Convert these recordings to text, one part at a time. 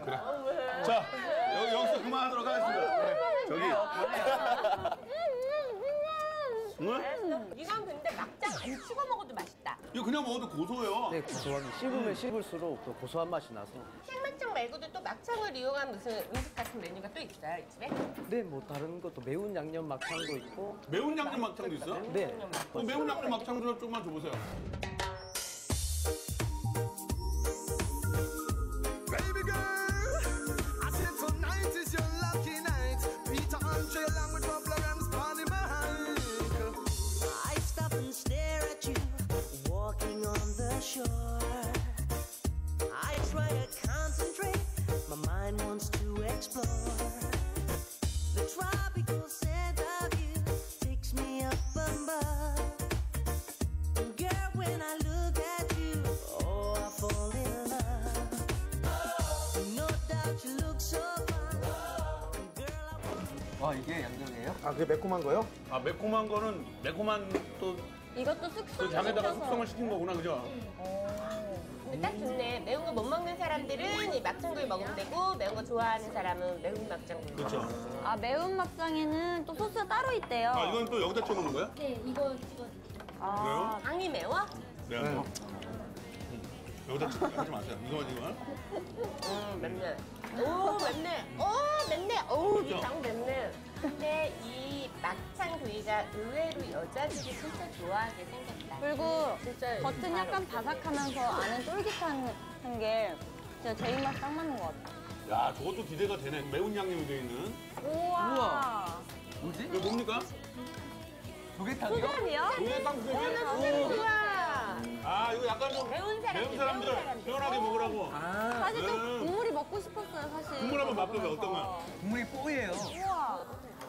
그래. 자, 여기서 그만하도록 하겠습니다. 네. 저기. 응? 이건 근데 막장 안 찍어 먹어도 맛있다. 이거 그냥 먹어도 고소해요. 네, 고소한 씹으면 씹을수록 또 고소한 맛이 나서. 생막장 말고도 또 막창을 이용한 무슨 음식 같은 메뉴가 또 있어요, 이 집에? 네, 뭐 다른 것도 매운 양념 막창도 있고. 매운 양념 막창도 있어? 네. 매운 양념 막창 좀 조금만 줘보세요. Baby girl, I said tonight is your lucky night. Peter Andre along with Bubba Rams, Bonnie Mike. I stop and stare at you, walking on the shore. I try to concentrate, my mind wants to explore. The tropical scent of you takes me up above. And girl, when I look at you, oh, I fall in love. No doubt you look so fine. Girl, I want 와, 이게 양념이에요? 아, 그게 매콤한 거요? 아, 매콤한 거는 매콤한 또 이것도 숙성을 장에다가 시켜서. 숙성을 시킨 거구나, 그죠? 근데 딱 좋네. 매운 거 못 먹는 사람들은 이 막창구이 먹으면 되고 매운 거 좋아하는 사람은 매운 막창구이. 그렇죠. 아, 매운 막장에는 또 소스가 따로 있대요. 아, 이건 또 여기다 찍어 놓은 거야? 네, 이거 찍어드릴게요. 그래요? 당이 매워? 네. 여기다 하지 마세요. 이거만. 맵네. 오, 맵네. 오, 맵네. 오, 이 장 맵네. 근데 이 막창구이가 의외로 여자들이 진짜 좋아하게 생겼다. 그리고 진짜 겉은 약간 바삭하면서 안은 쫄깃한 게 진짜 제 입맛 딱 맞는 것 같아. 야, 저것도 기대가 되네. 매운 양념이 되어 있는. 우와. 뭐지? 이거 뭡니까? 조개탕이요? 소갈이요? 조개탕 너무 좋아. 아, 이거 약간 좀 매운 사람들, 사람들 시원하게 먹으라고. 아, 사실 좀 국물이 먹고 싶었어요, 사실. 국물 한번 맛보세요. 어떤 거야? 국물이 뽀예요. 우와.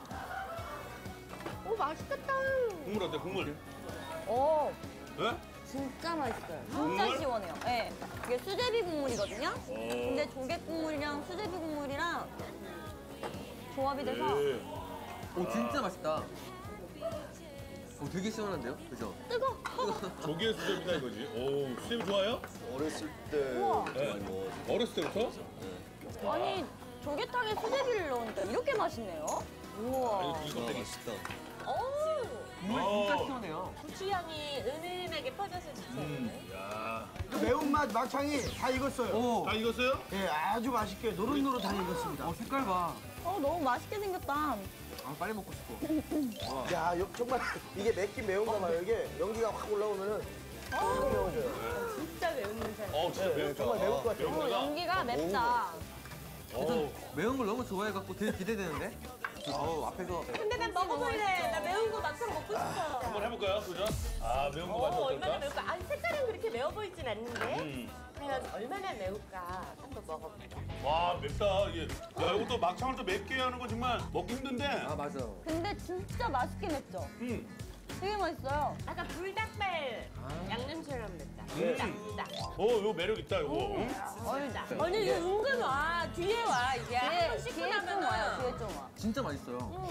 오, 맛있겠다. 국물 어때? 국물? 오, 예? 진짜 맛있어요. 진짜 국물? 시원해요. 네. 이게 수제비 국물이거든요. 근데 조개 국물이랑 수제비 국물이랑 조합이 돼서 예. 오, 진짜 맛있다. 오, 되게 시원한데요? 그죠? 뜨거. 조개 수제비다 이거지. 오, 수제비 좋아요? 어렸을 때 우와. 많이 먹었어요. 어렸을 때부터? 아니, 조개탕에 수제비를 넣으니까 이렇게 맛있네요. 우와. 이거 되게 맛있다. 오, 국물 진짜 시원해요. 고추향이 은은하게 퍼져서 좋죠. 야, 매운맛 막창이 다 익었어요. 오, 다 익었어요? 예, 아주 맛있게 노릇노릇하게 익었습니다. 색깔 봐. 너무 맛있게 생겼다. 아, 빨리 먹고 싶어. 야, 정말 이게 맵긴 매운가 봐요. 이게 연기가 확 올라오면은 엄청 매워져요. 진짜 매운 사람. 진짜 맵다. 정말 매울 것 같아요. 매운 거다? 연기가 맵다. 매운 걸 너무 좋아해갖고 되게 기대되는데? 앞에서. 근데 난 먹어볼래. 나 매운 거 막상 먹고 싶어. 한번 해볼까요, 도전? 아, 매운 거 맛이 얼마나 어떨까? 매울까? 아니, 색깔은 그렇게 매워 보이진 않는데. 과연 얼마나 매울까? 한번 먹어볼까? 와, 맵다. 이게. 야, 이것도 막창을 또 맵게 하는 거 정말 먹기 힘든데. 아, 맞아. 근데 진짜 맛있게 맵죠? 되게 맛있어요. 아까 불닭발 양념처럼 맵다. 불닭. 이거 매력 있다, 이거. 응? 얼다. 아니, 이게 은근 와. 뒤에 와, 이게. 한번 씻고 뒤에 좀 와요, 나면은. 뒤에 좀 와. 진짜 맛있어요.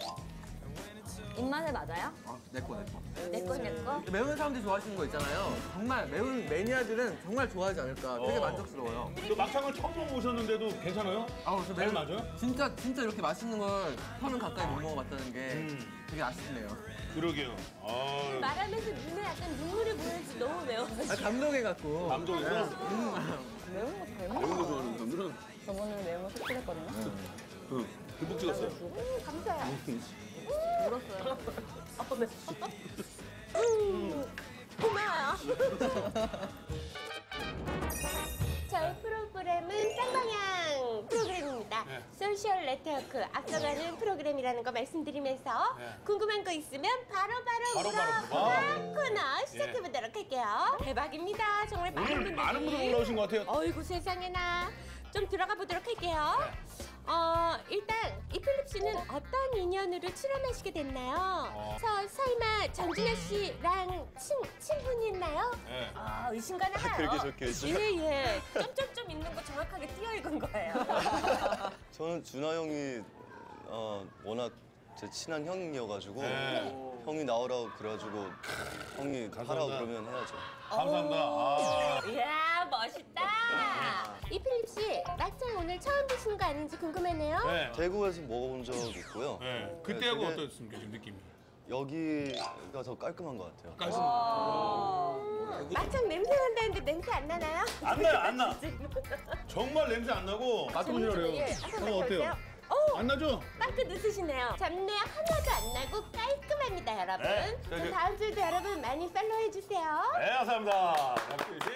입맛에 맞아요? 아, 내 거. 내 거. 매운 사람들이 좋아하시는 거 있잖아요. 정말 매운 매니아들은 정말 좋아하지 않을까. 되게 만족스러워요. 또 막창을 처음 먹어보셨는데도 괜찮아요? 아, 저 잘 맞아요? 진짜 이렇게 맛있는 걸 서른 가까이 못 먹어봤다는 게 되게 아쉽네요. 그러게요. 아, 말하면서 눈에 약간 눈물이 보여서 너무 매워가지고. 아, 감동해갖고. 감동해서? 매운 거 잘 매운 먹어. 거 좋아하는 사람들은 저번에 매운 거 섭취했거든요. 듬뿍 찍었어요. 감사해요. 울었어요. 고마워요. 저희 프로그램은 쌍방향 프로그램입니다. 소셜 네트워크 앞서가는 프로그램이라는 거 말씀드리면서 궁금한 거 있으면 바로바로 물어봐 코너 시작해보도록 할게요. 대박입니다. 정말 많은 오늘 분들이. 많은 분들 올라오신 것 같아요. 어이구 세상에나. 좀 들어가 보도록 할게요. 일단 이필립 씨는 어떤 인연으로 출연하시게 됐나요? 서이마 전준현 씨랑 친분이 있나요? 네. 의심가는 하요. 그렇게 적혀 있어요? 예. 점점점 있는 거 정확하게 띄어 읽은 거예요. 저는 준하 형이 워낙 제 친한 형이어가지고 형이 나오라고 그래가지고 형이 하라고 그러면 해야죠. 감사합니다. 이야 멋있다. 이필립 씨 막창 오늘 처음 드시는 거 아닌지 궁금하네요. 네. 대구에서 먹어본 적 있고요. 네. 그때하고 되게- 어떻습니까 지금 느낌이? 여기가 더 깔끔한 것 같아요. 깔끔. 막창 냄새 난다는데 냄새 안 나나요? 안 나요, 안 나. 정말 냄새 안 나고 맡아보시라 그래요. 예, 한번 어, 어때요? 맡아보세요. 오, 안 나죠? 빵끝 웃으시네요. 잡내 하나도 안 나고 깔끔합니다, 여러분. 네, 자, 그럼 이제- 다음 주에도 여러분 많이 팔로우 해주세요. 네, 감사합니다. 박수진.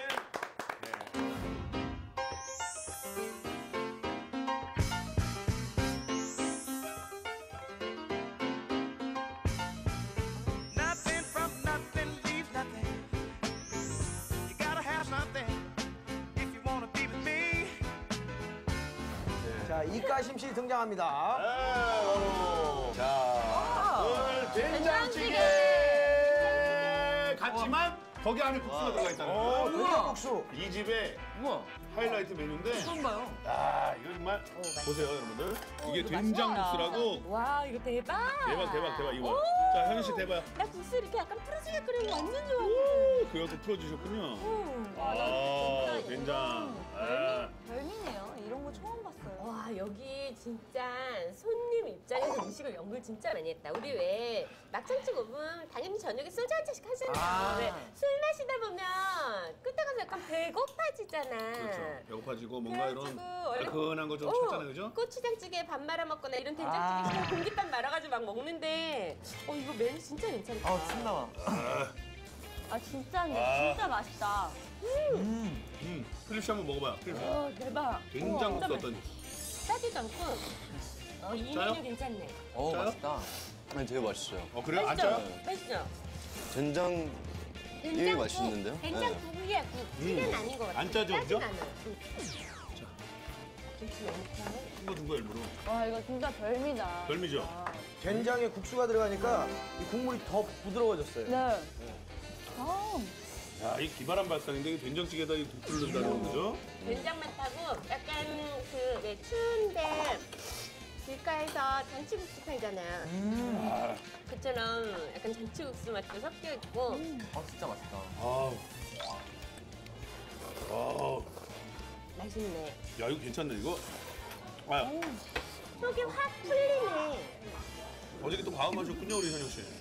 Nothing from nothing leaves nothing. You gotta have something if you wanna be with me. 자, 이가심 씨 등장합니다. 네, 자, 오늘 된장찌개 같지만 거기 안에 국수가 들어가 있잖아요. 된장국수. 이 집의 우와, 하이라이트 메뉴인데, 처음 봐요. 야, 이거 정말 보세요, 여러분들. 이게 된장국수라고. 와, 이거 대박. 대박 이거. 자, 현희 씨 대박. 나 국수 이렇게 약간 풀어지게 끓이는 거 완전 좋아. 그것도 풀어주셨군요. 와, 나 아, 진짜 된장. 아. 별미네요. 이런 거 처음 봤어요. 와, 여기 진짜 손님 입장에서 음식을 연구를 진짜 많이 했다. 우리 왜 막창집 오면 당연히 저녁에 소주 한 잔씩 하잖아요. 왜 술 마시다 보면 끝에 가서 약간 배고파지잖아. 그렇죠. 배고파지고 뭔가 이런 그래가지고 원래- 얼큰한 거 좀 어, 찾잖아요, 그죠? 고추장찌개 밥 말아 먹거나 이런 된장찌개 그냥 공깃밥 말아가지고 막 먹는데 이거 메뉴 진짜 괜찮다. 아, 침 나와. 아, 진짜, 근데 아. 진짜 맛있다. 필립 씨 한번 먹어봐요. 필립 씨. 대박. 된장국수 어떤지. 짜지도 않고 이 짜요? 메뉴 괜찮네. 어, 짜요? 맛있다. 아니, 되게 맛있어요. 그래요? 안 맛있죠? 짜요? 맛있죠? 된장 이게 맛있는데요? 네. 된장국이야, 국. 찌개는 아닌 것 같아. 안 짜죠, 짜진 그죠? 않아. 김치 너무 커. 이거 둔 거 일부러. 와, 이거 진짜 별미다. 별미죠? 된장에 국수가 들어가니까 이 국물이 더 부드러워졌어요. 네. 아, 야, 이 기발한 발상인데 이 된장찌개에다 이 국수를 넣는다는 거죠? 된장만 타고 약간 왜 추운데 길가에서 잔치국수 팔잖아요. 그처럼 약간 잔치국수 맛도 섞여 있고 아, 진짜 맛있다. 아우. 아우. 맛있네. 야, 이거 괜찮네, 이거. 아, 속이 확 풀리네. 어저께 또 과음 하셨군요, 우리 현영 씨.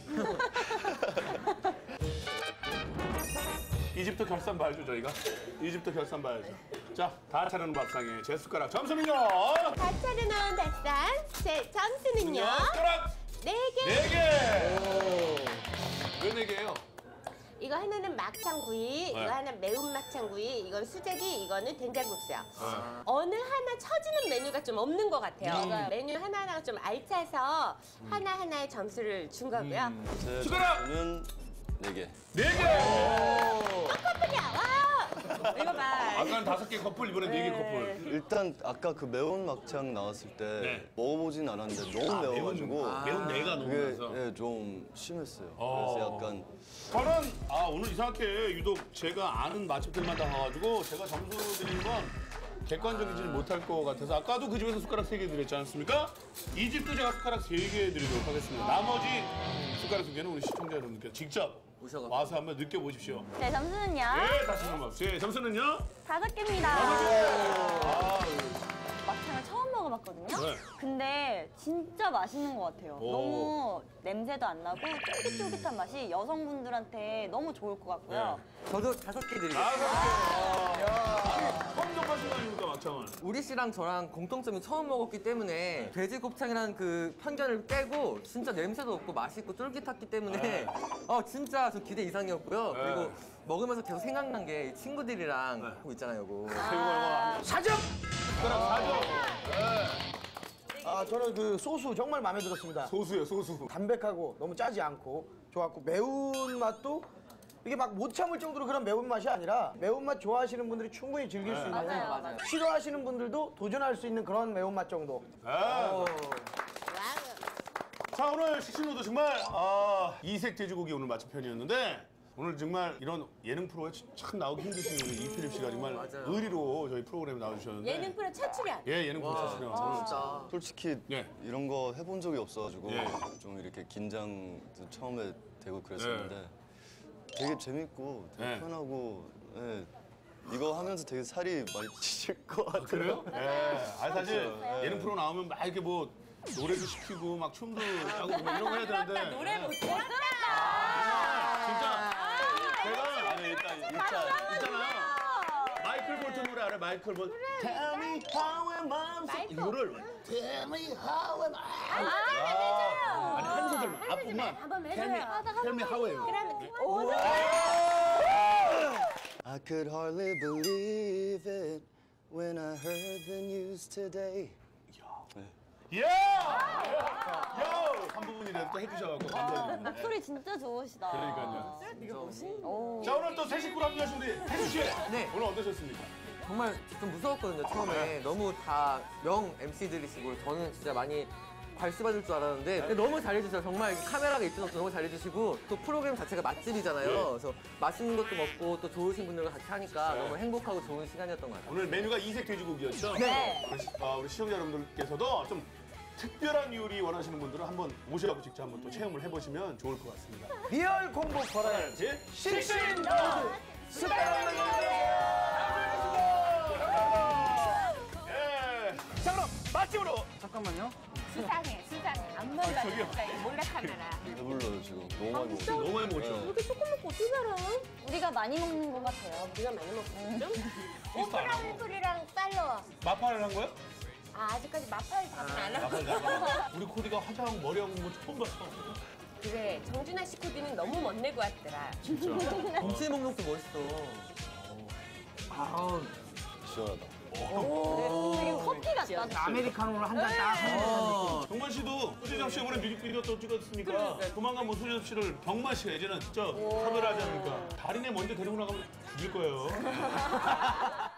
이집트 결산 봐야죠, 저희가. 이집트 결산 봐야죠. 자, 다 차려놓은 밥상에 제 숟가락 점수는요? 다 차려놓은 밥상 제 점수는요? 숟가락 4개. 4개! 왜 4개예요? 이거 하나는 막창구이, 이거 하나 매운 막창구이, 이건 수제비, 이거는 된장국수요. 어느 하나 처지는 메뉴가 좀 없는 것 같아요. 메뉴 하나하나가 좀 알차서 하나하나의 점수를 준 거고요. 제 숟가락! 점수는 4개. 4개! 커플이야, 와! 이거 봐. 아까는 5개 커플, 이번엔 4개 커플. 일단 아까 그 매운 막창 나왔을 때 네. 먹어보진 않았는데 너무 매워가지고 매운 내가 너무 그게 나서. 예, 좀 심했어요. 그래서 약간 저는 오늘 이상하게 유독 제가 아는 맛집들만 다 가가지고 제가 점수 드리는 건 객관적이지 못할 것 같아서 아까도 그 집에서 숟가락 3개 드렸지 않습니까? 이 집도 제가 숟가락 3개 드리도록 하겠습니다. 나머지 숟가락 2개는 우리 시청자 여러분께 직접 오셔가지고. 와서 한번 느껴보십시오. 제 점수는요? 네, 다시 한번 박수. 예, 점수는요? 5개입니다. 아, 막창을 처음 먹어봤거든요. 네. 근데 진짜 맛있는 것 같아요. 오. 너무 냄새도 안 나고 쫄깃쫄깃한 맛이 여성분들한테 너무 좋을 것 같고요. 저도 5개 드리겠습니다. 처음 접하신 거 아닙니까, 막창을? 우리 씨랑 저랑 공통점이 처음 먹었기 때문에 돼지 곱창이라는 그 편견을 깨고 진짜 냄새도 없고 맛있고 쫄깃했기 때문에 진짜 저 기대 이상이었고요. 네. 그리고 먹으면서 계속 생각난 게 친구들이랑 하고 있잖아요, 이거. 새우가 4점! 숟가락 4점! 아, 저는 그 소스 정말 마음에 들었습니다. 소수요, 소수. 담백하고 너무 짜지 않고 좋았고 매운맛도 이게 막 못 참을 정도로 그런 매운맛이 아니라 매운맛 좋아하시는 분들이 충분히 즐길 수 있는 맞아요. 싫어하시는 분들도 도전할 수 있는 그런 매운맛 정도. 네. 자, 오늘 식신호도 정말 이색 돼지고기 오늘 맛집편이었는데 오늘 정말 이런 예능 프로에 참 나오기 힘드신 우리 이필립 씨가 정말 맞아요. 의리로 저희 프로그램에 나와주셨는데 예능 프로 첫 출연. 예, 예능 프로 첫 출연. 진짜. 솔직히 예. 이런 거 해본 적이 없어가지고 예. 좀 이렇게 긴장도 처음에 되고 그랬었는데 되게 재밌고 되게 예. 편하고 예, 이거 하면서 되게 살이 많이 찌실 것 같아요. 그래요? 예. 아 사실 예능 프로 나오면 막 이렇게 뭐 노래도 시키고 막 춤도 하고 뭐 이런 거 해야 되는데. 노래 못해. 진짜 제가 아니 일단 있잖아요. 마이클 볼튼 노래 알아요? 마이클 볼튼. Tell me how am I? 이거를 Tell me how am I? 아니 한 소절만 앞부분만. 한번 Tell me, 해줘요. tell me how am I? 그러면 I could hardly believe it when I heard the news today. 예! 야! 한 부분이라도 또 해주셔갖고 감사드립니다. 목소리 진짜 좋으시다. 그러니까요. 오. 자 오늘 또 새 식구로 합류하신 우리 혜수 씨. 네. 오늘 어떠셨습니까? 정말 좀 무서웠거든요, 처음에. 너무 다 명 MC들이시고, 저는 진짜 많이 괄수받을 줄 알았는데 근데 너무 잘해주셔서 정말 카메라가 있을 없도 너무 잘해주시고 또 프로그램 자체가 맛집이잖아요. 그래서 맛있는 것도 먹고 또 좋으신 분들과 같이 하니까 너무 행복하고 좋은 시간이었던 것 같아요. 오늘 메뉴가 이색 돼지고기였죠? 네. 우리 시청자 여러분들께서도 좀 특별한 요리 원하시는 분들은 한번 오셔서 직접 한번 또 체험을 해보시면 좋을 것 같습니다. 리얼 공복 버라이어티 식신 예. 자 그럼 맛집으로 잠깐만요. 수상해. 안 몰라주니까 이 몰래 카메라. 배불러요 지금. 너무 많이 먹었어요. 너무 많이 먹었죠? 이렇게 조금 먹고 어떻게 알아? 우리가 많이 먹는 것 같아요. 우리가 많이 먹었죠? 오프라 윈프리랑 팔로워. 마파를 한 거야? 아, 아직까지 마파를 답은 안 하고. 우리 코디가 화장 머리하고 뭐 처음 봤어. 그래, 정준하 씨 코디는 너무 멋내고 왔더라. 진짜. 김치 먹는 것도 멋있어. 시원하다. 되게 커피 같다. 아메리카노를 한 잔 딱. 동만 씨도 수지섭 씨 이번에 뮤직비디오 또 찍었으니까 조만간 뭐 수지섭 씨를 병마 씨가 예전에 진짜 섭외를 하지 않으니까 달인의 먼저 데리고 나가면 죽일 거예요.